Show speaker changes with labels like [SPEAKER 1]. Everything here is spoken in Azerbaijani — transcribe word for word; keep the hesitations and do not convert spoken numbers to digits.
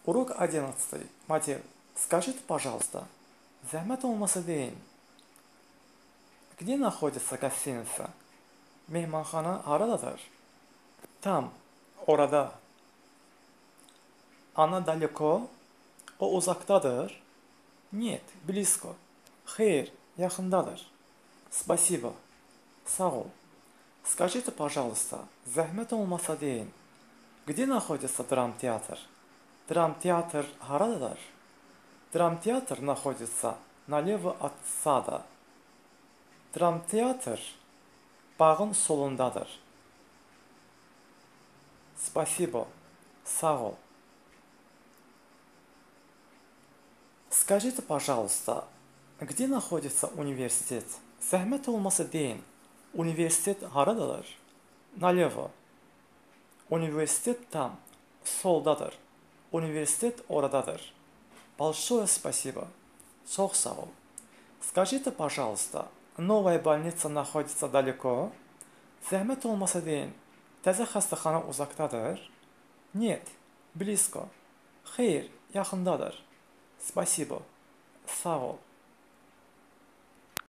[SPEAKER 1] Урок одиннадцатый. Мадир, скажите, пожалуйста, zahmet olmasa deyin. Где находится гостиница? Mehmanxana haradadır? Tam, orada. Она далеко? O uzaktadır. Нет, близко. Hayır, yakındadır. Спасибо. Sağ ol. Скажите, пожалуйста, zahmet olmasa deyin. Где находится драмтеатр? Драмтеатр haradadır? Драмтеатр находится налево от сада. Драмтеатр bağın solundadır. Спасибо. Sağ ol. Скажите, пожалуйста, где находится университет? Zahmet olmasa deyin. Университет haradadır? Налево. Университет там, soldadır. Университет oradadır. Большое спасибо. Çok sağ ol. Скажите, пожалуйста, новая больница находится далеко? Zahmet olmasa deyin. Təzə xəstəxana uzaqdadır? Нет, близко. Xeyr, yaxındadır. Спасибо. Sağ ol.